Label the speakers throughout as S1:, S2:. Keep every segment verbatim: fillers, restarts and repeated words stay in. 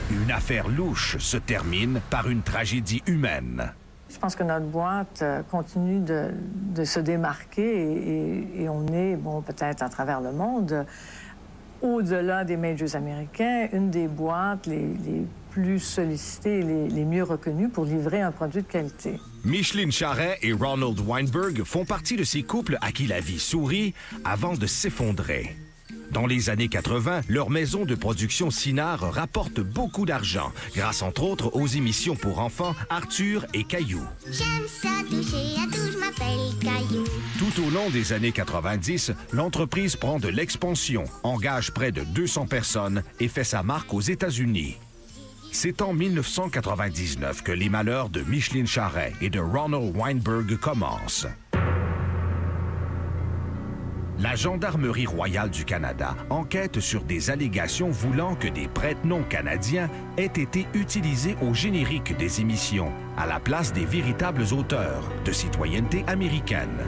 S1: Une affaire louche se termine par une tragédie humaine.
S2: Je pense que notre boîte continue de, de se démarquer et, et, et on est, bon, peut-être à travers le monde, au-delà des majors américains, une des boîtes les, les plus sollicitées et les, les mieux reconnues pour livrer un produit de qualité.
S1: Micheline Charret et Ronald Weinberg font partie de ces couples à qui la vie sourit avant de s'effondrer. Dans les années quatre-vingt, leur maison de production Cinard rapporte beaucoup d'argent, grâce entre autres aux émissions pour enfants Arthur et Caillou.
S3: J'aime ça toucher à tout, je m'appelle Caillou.
S1: Tout au long des années quatre-vingt-dix, l'entreprise prend de l'expansion, engage près de deux cents personnes et fait sa marque aux États-Unis. C'est en mille neuf cent quatre-vingt-dix-neuf que les malheurs de Micheline Charret et de Ronald Weinberg commencent. La Gendarmerie royale du Canada enquête sur des allégations voulant que des prête-noms canadiens aient été utilisés au générique des émissions, à la place des véritables auteurs de citoyenneté américaine.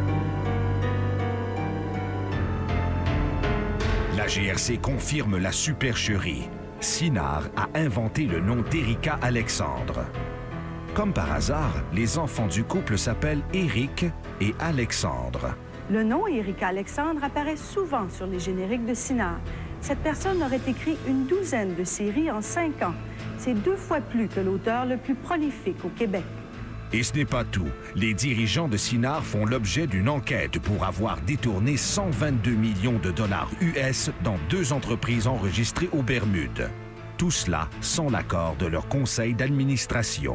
S1: La G R C confirme la supercherie. Cinard a inventé le nom d'Erika Alexandre. Comme par hasard, les enfants du couple s'appellent Éric et Alexandre.
S4: Le nom Erika Alexandre apparaît souvent sur les génériques de Cinard. Cette personne aurait écrit une douzaine de séries en cinq ans. C'est deux fois plus que l'auteur le plus prolifique au Québec.
S1: Et ce n'est pas tout. Les dirigeants de Cinard font l'objet d'une enquête pour avoir détourné cent vingt-deux millions de dollars U S dans deux entreprises enregistrées aux Bermudes. Tout cela sans l'accord de leur conseil d'administration.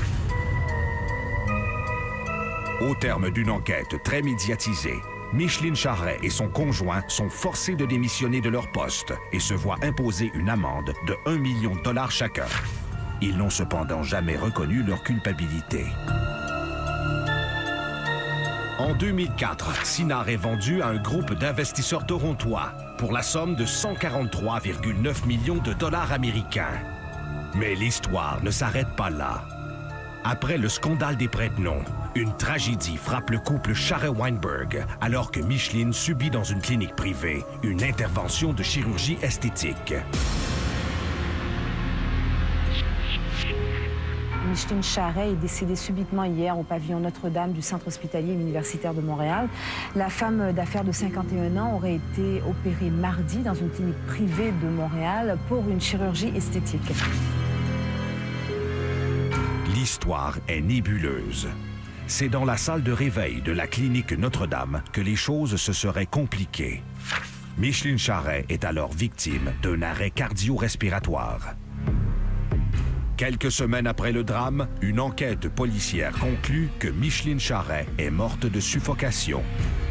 S1: Au terme d'une enquête très médiatisée, Micheline Charret et son conjoint sont forcés de démissionner de leur poste et se voient imposer une amende de un million de dollars chacun. Ils n'ont cependant jamais reconnu leur culpabilité. En deux mille quatre, Cinard est vendu à un groupe d'investisseurs torontois pour la somme de cent quarante-trois virgule neuf millions de dollars américains. Mais l'histoire ne s'arrête pas là. Après le scandale des prête-noms, une tragédie frappe le couple Charret-Weinberg alors que Micheline subit dans une clinique privée une intervention de chirurgie esthétique.
S5: Micheline Charret est décédée subitement hier au pavillon Notre-Dame du Centre hospitalier universitaire de Montréal. La femme d'affaires de cinquante et un ans aurait été opérée mardi dans une clinique privée de Montréal pour une chirurgie esthétique.
S1: L'histoire est nébuleuse. C'est dans la salle de réveil de la clinique Notre-Dame que les choses se seraient compliquées. Micheline Charret est alors victime d'un arrêt cardio-respiratoire. Quelques semaines après le drame, une enquête policière conclut que Micheline Charret est morte de suffocation.